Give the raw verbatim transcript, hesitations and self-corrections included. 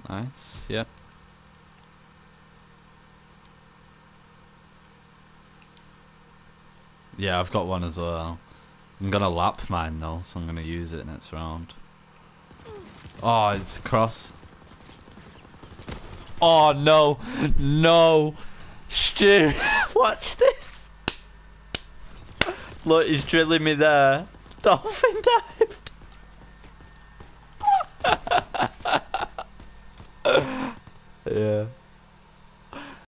Nice, yep. Yeah, I've got one as well. I'm gonna lap mine though, so I'm gonna use it next round. Oh, it's across. Oh no, no, Stu, watch this. Look, he's drilling me there. Dolphin dived. Yeah.